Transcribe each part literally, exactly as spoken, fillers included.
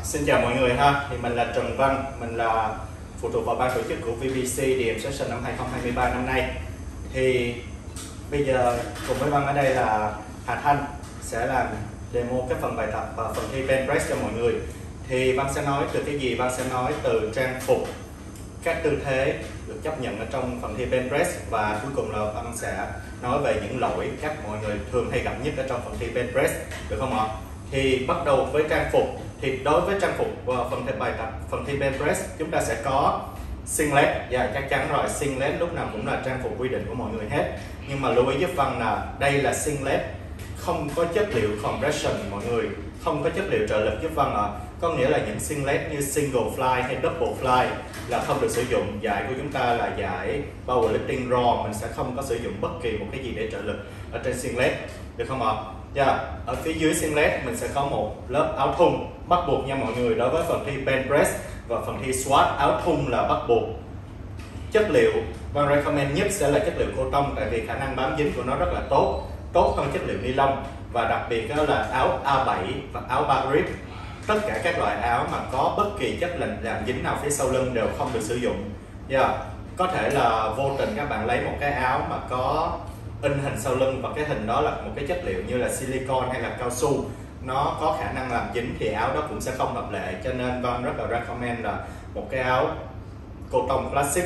Xin chào mọi người ha, thì mình là Trần Văn, mình là phụ thuộc vào ban tổ chức của vê bê xê đê em Session năm hai không hai ba năm nay. Thì bây giờ cùng với Văn ở đây là Hà Thanh sẽ làm demo các phần bài tập và phần thi bench press cho mọi người. Thì Văn sẽ nói từ cái gì? Văn sẽ nói từ trang phục, các tư thế được chấp nhận ở trong phần thi bench press, và cuối cùng là Văn sẽ nói về những lỗi các mọi người thường hay gặp nhất ở trong phần thi bench press, được không ạ? Thì bắt đầu với trang phục. Thì đối với trang phục và phần thi bài tập phần thi bench press, chúng ta sẽ có singlet, và chắc chắn rồi, singlet lúc nào cũng là trang phục quy định của mọi người hết. Nhưng mà lưu ý giúp Văn là đây là singlet, không có chất liệu compression mọi người, không có chất liệu trợ lực giúp Văn ạ. À. Có nghĩa là những singlet như single fly hay double fly là không được sử dụng. Giải của chúng ta là giải powerlifting raw, mình sẽ không có sử dụng bất kỳ một cái gì để trợ lực ở trên singlet, được không ạ? Yeah. Ở phía dưới singlet mình sẽ có một lớp áo thun bắt buộc nha mọi người. Đối với phần thi bench press và phần thi squat, áo thun là bắt buộc. Chất liệu Văn recommend nhất sẽ là chất liệu cotton, tại vì khả năng bám dính của nó rất là tốt, tốt hơn chất liệu ni lông. Và đặc biệt đó là áo A bảy và áo ba grip. Tất cả các loại áo mà có bất kỳ chất làm, làm dính nào phía sau lưng đều không được sử dụng. Yeah. Có thể là vô tình các bạn lấy một cái áo mà có in hình sau lưng, và cái hình đó là một cái chất liệu như là silicon hay là cao su, nó có khả năng làm dính thì áo đó cũng sẽ không hợp lệ. Cho nên Văn rất là recommend là một cái áo cotton classic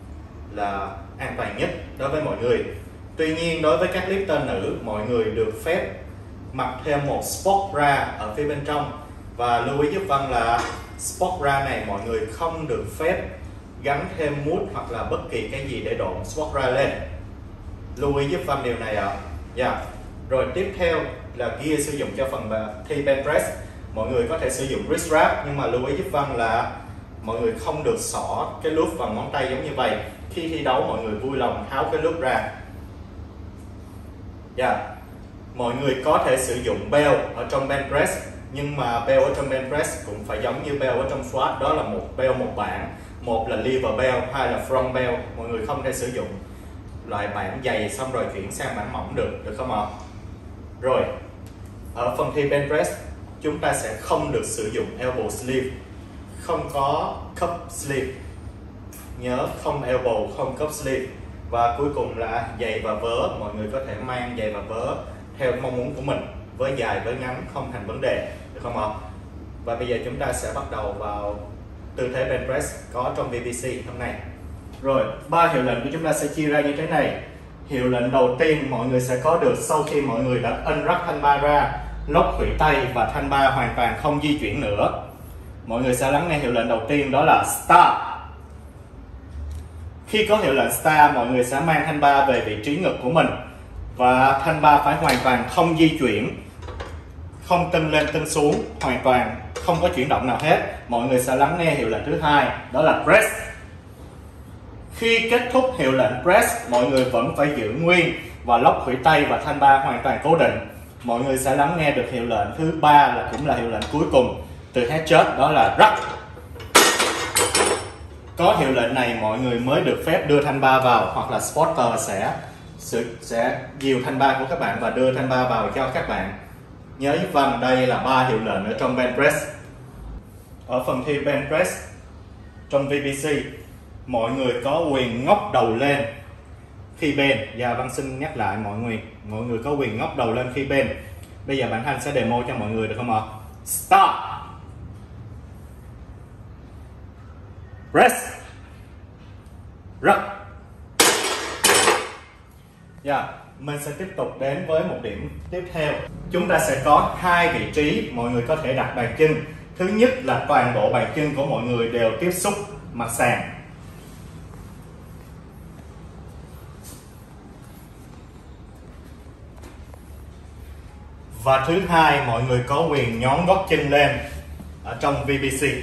là an toàn nhất đối với mọi người. Tuy nhiên đối với các lifter nữ, mọi người được phép mặc thêm một sport bra ở phía bên trong. Và lưu ý giúp Văn là sport bra này mọi người không được phép gắn thêm mút hoặc là bất kỳ cái gì để độn sport bra lên. Lưu ý giúp Văn điều này ạ. À. Yeah. Rồi tiếp theo là gear sử dụng cho phần thi bench press. Mọi người có thể sử dụng wrist wrap, nhưng mà lưu ý giúp Văn là mọi người không được xỏ cái loop vào ngón tay giống như vậy. Khi thi đấu mọi người vui lòng tháo cái loop ra. Yeah. Mọi người có thể sử dụng belt ở trong bench press, nhưng mà belt ở trong bench press cũng phải giống như belt ở trong squat, đó là một belt một bảng, một là lever belt, hai là front belt. Mọi người không thể sử dụng loại bản dày xong rồi chuyển sang bản mỏng được, được không ạ? Rồi, ở phần thi bench press chúng ta sẽ không được sử dụng elbow sleeve, không có cup sleeve. Nhớ không elbow, không cup sleeve. Và cuối cùng là giày và vớ, mọi người có thể mang giày và vớ theo mong muốn của mình, với dài với ngắn không thành vấn đề, được không ạ? Và bây giờ chúng ta sẽ bắt đầu vào tư thế bench press có trong vê bê xê hôm nay. Rồi, ba hiệu lệnh của chúng ta sẽ chia ra như thế này. Hiệu lệnh đầu tiên mọi người sẽ có được sau khi mọi người đã unwrap thanh ba ra, lóc khuỷu tay và thanh ba hoàn toàn không di chuyển nữa. Mọi người sẽ lắng nghe hiệu lệnh đầu tiên, đó là start. Khi có hiệu lệnh start, mọi người sẽ mang thanh ba về vị trí ngực của mình, và thanh ba phải hoàn toàn không di chuyển, không tưng lên tưng xuống, hoàn toàn không có chuyển động nào hết. Mọi người sẽ lắng nghe hiệu lệnh thứ hai, đó là press. Khi kết thúc hiệu lệnh press, mọi người vẫn phải giữ nguyên và lóc khuỷu tay và thanh ba hoàn toàn cố định. Mọi người sẽ lắng nghe được hiệu lệnh thứ ba, là cũng là hiệu lệnh cuối cùng từ head chest, đó là ruck. Có hiệu lệnh này mọi người mới được phép đưa thanh ba vào, hoặc là spotter sẽ sẽ dìu thanh ba của các bạn và đưa thanh ba vào cho các bạn. Nhớ giúp Văn đây là ba hiệu lệnh ở trong bench press. Ở phần thi bench press trong vê bê xê, mọi người có quyền ngóc đầu lên khi bench. Và Văn xin nhắc lại mọi người, mọi người có quyền ngóc đầu lên khi bench. Bây giờ bạn Thanh sẽ demo cho mọi người, được không ạ? Start. Press. Ruck. Yeah. Mình sẽ tiếp tục đến với một điểm tiếp theo. Chúng ta sẽ có hai vị trí mọi người có thể đặt bàn chân. Thứ nhất là toàn bộ bàn chân của mọi người đều tiếp xúc mặt sàn. Và thứ hai, mọi người có quyền nhón gót chân lên ở trong vê bê xê.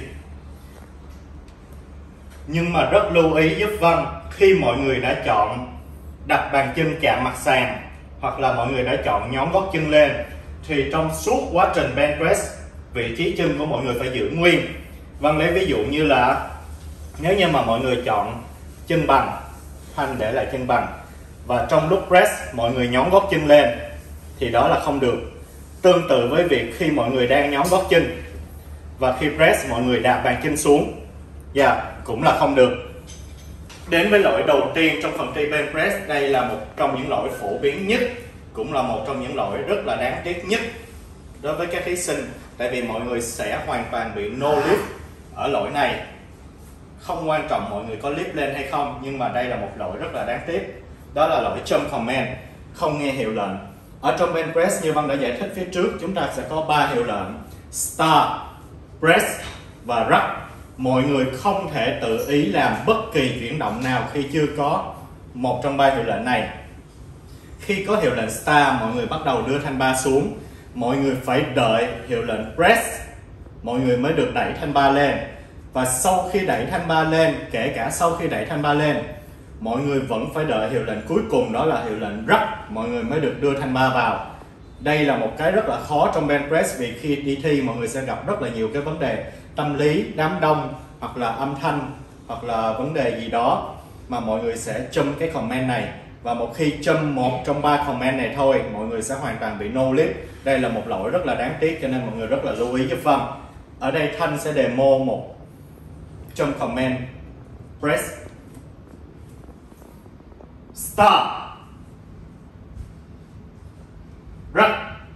Nhưng mà rất lưu ý giúp Văn, khi mọi người đã chọn đặt bàn chân chạm mặt sàn, hoặc là mọi người đã chọn nhón gót chân lên, thì trong suốt quá trình bench press, vị trí chân của mọi người phải giữ nguyên. Văn lấy ví dụ như là nếu như mà mọi người chọn chân bằng, Thanh để lại chân bằng, và trong lúc press mọi người nhón gót chân lên thì đó là không được. Tương tự với việc khi mọi người đang nhón gót chân, Và khi press mọi người đạp bàn chân xuống, yeah, cũng là không được. Đến với lỗi đầu tiên trong phần thi bench press, đây là một trong những lỗi phổ biến nhất, cũng là một trong những lỗi rất là đáng tiếc nhất đối với các thí sinh, tại vì mọi người sẽ hoàn toàn bị no lift ở lỗi này. Không quan trọng mọi người có lift lên hay không, nhưng mà đây là một lỗi rất là đáng tiếc, đó là lỗi jump command, không nghe hiệu lệnh. Ở trong bench press như Văn đã giải thích phía trước, chúng ta sẽ có ba hiệu lệnh: start, press và rush. Mọi người không thể tự ý làm bất kỳ chuyển động nào khi chưa có một trong ba hiệu lệnh này. Khi có hiệu lệnh start, mọi người bắt đầu đưa thanh ba xuống. Mọi người phải đợi hiệu lệnh press, mọi người mới được đẩy thanh ba lên. Và sau khi đẩy thanh ba lên, kể cả sau khi đẩy thanh ba lên, mọi người vẫn phải đợi hiệu lệnh cuối cùng, đó là hiệu lệnh rush, mọi người mới được đưa thanh ba vào. Đây là một cái rất là khó trong bench press, vì khi đi thi mọi người sẽ gặp rất là nhiều cái vấn đề tâm lý, đám đông, hoặc là âm thanh, hoặc là vấn đề gì đó mà mọi người sẽ châm cái comment này. Và một khi châm một trong ba comment này thôi, mọi người sẽ hoàn toàn bị no lift. Đây là một lỗi rất là đáng tiếc, cho nên mọi người rất là lưu ý giúp Văn. Ở đây Thanh sẽ demo một châm comment press. Start, rush.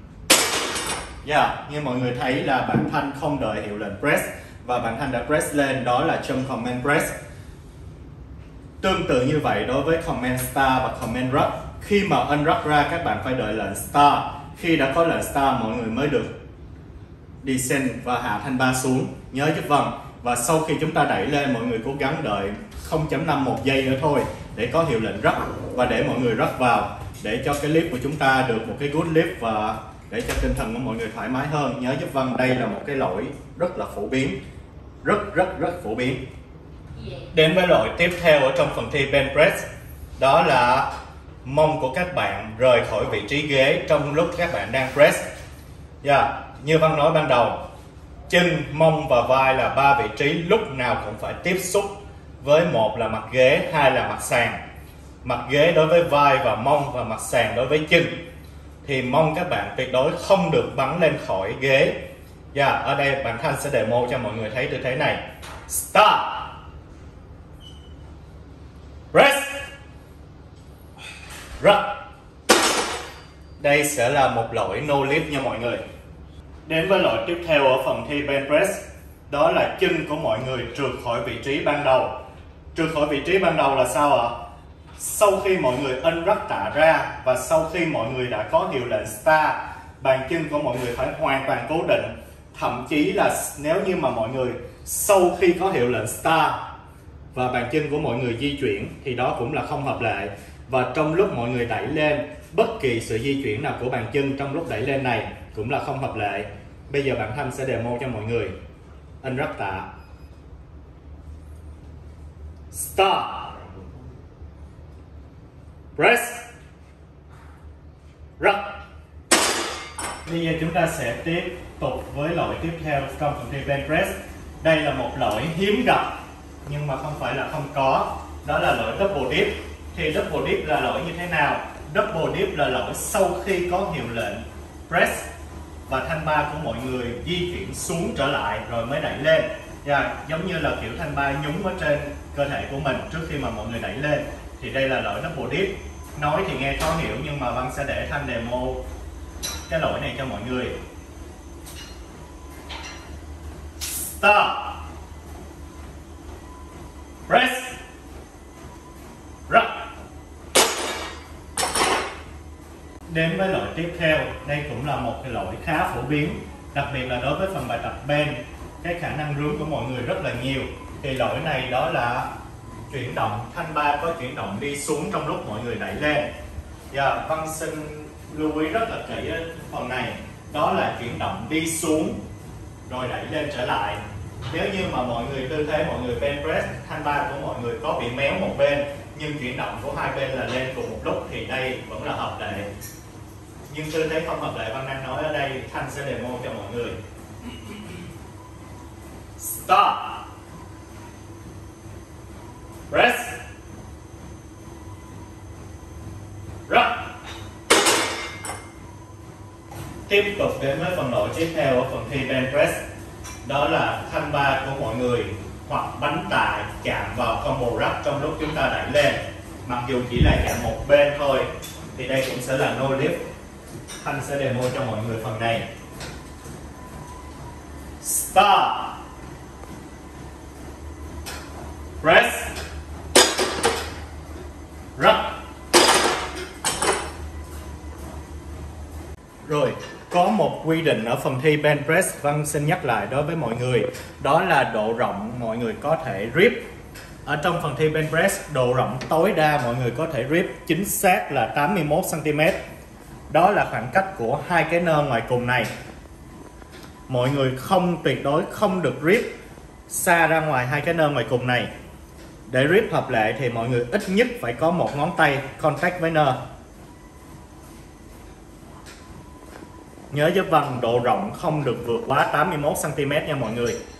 Yeah, như mọi người thấy là bạn Thanh không đợi hiệu lệnh press và bạn Thanh đã press lên, đó là jump command press. Tương tự như vậy đối với command start và command rush. Khi mà unrush ra, các bạn phải đợi lệnh start. Khi đã có lệnh start, mọi người mới được descend và hạ thanh ba xuống. Nhớ giúp Văn. Và sau khi chúng ta đẩy lên, mọi người cố gắng đợi không phẩy năm một giây nữa thôi để có hiệu lệnh rush và để mọi người rush vào, để cho cái lift của chúng ta được một cái good lift và để cho tinh thần của mọi người thoải mái hơn. Nhớ giúp Văn, đây là một cái lỗi rất là phổ biến, rất rất rất phổ biến. Đến với lỗi tiếp theo ở trong phần thi bench press, đó là mông của các bạn rời khỏi vị trí ghế trong lúc các bạn đang press. Yeah, như Văn nói ban đầu, chân, mông và vai là ba vị trí lúc nào cũng phải tiếp xúc với, một là mặt ghế, hai là mặt sàn. Mặt ghế đối với vai và mông, và mặt sàn đối với chân. Thì mong các bạn tuyệt đối không được bắn lên khỏi ghế. Yeah, ở đây bạn Thanh sẽ demo cho mọi người thấy tư thế này. Start, press, rush. Đây sẽ là một lỗi no lift nha mọi người. Đến với lỗi tiếp theo ở phần thi bench press, đó là chân của mọi người trượt khỏi vị trí ban đầu. Trượt khỏi vị trí ban đầu là sao ạ? Sau khi mọi người unrush tạ ra và sau khi mọi người đã có hiệu lệnh start, bàn chân của mọi người phải hoàn toàn cố định. Thậm chí là nếu như mà mọi người sau khi có hiệu lệnh start và bàn chân của mọi người di chuyển thì đó cũng là không hợp lệ. Và trong lúc mọi người đẩy lên, bất kỳ sự di chuyển nào của bàn chân trong lúc đẩy lên này cũng là không hợp lệ. Bây giờ bạn Thanh sẽ demo cho mọi người. Unrush tạ, start, press, rush. Bây giờ chúng ta sẽ tiếp tục với lỗi tiếp theo trong phần thi bench press. Đây là một lỗi hiếm gặp nhưng mà không phải là không có, đó là lỗi double dip. Thì double dip là lỗi như thế nào? Double dip là lỗi sau khi có hiệu lệnh press và thanh ba của mọi người di chuyển xuống trở lại rồi mới đẩy lên. Yeah, giống như là kiểu thanh ba nhúng ở trên cơ thể của mình trước khi mà mọi người đẩy lên. Thì đây là lỗi double dip. Nói thì nghe khó hiểu nhưng mà Văn sẽ để Thanh demo cái lỗi này cho mọi người. Start, press, rush. Đến với lỗi tiếp theo, đây cũng là một cái lỗi khá phổ biến, đặc biệt là đối với phần bài tập bench, cái khả năng rướn của mọi người rất là nhiều. Thì lỗi này đó là chuyển động, thanh ba có chuyển động đi xuống trong lúc mọi người đẩy lên. Giờ Văn xin lưu ý rất là kỹ ở phần này, đó là chuyển động đi xuống rồi đẩy lên trở lại. Nếu như mà mọi người tư thế mọi người bench press, thanh ba của mọi người có bị méo một bên nhưng chuyển động của hai bên là lên cùng một lúc thì đây vẫn là hợp lệ. Nhưng tư thế không hợp lệ Văn đang nói ở đây, Thanh sẽ demo cho mọi người. Start, press, rush. Tiếp tục đến với phần lỗi tiếp theo ở phần thi bench press, đó là thanh ba của mọi người hoặc bánh tạ chạm vào combo rack trong lúc chúng ta đẩy lên. Mặc dù chỉ là chạm một bên thôi thì đây cũng sẽ là no lift. Thanh sẽ demo cho mọi người phần này. Start. Press. Rack. Rồi, có một quy định ở phần thi bench press Văn xin nhắc lại đối với mọi người. Đó là độ rộng mọi người có thể rip. Ở trong phần thi bench press, độ rộng tối đa mọi người có thể rip chính xác là tám mươi mốt xăng ti mét. Đó là khoảng cách của hai cái nơ ngoài cùng này. Mọi người không tuyệt đối không được rip xa ra ngoài hai cái nơ ngoài cùng này. Để rip hợp lệ thì mọi người ít nhất phải có một ngón tay contact với nơ. Nhớ giúp Văn độ rộng không được vượt quá tám mươi mốt xăng ti mét nha mọi người.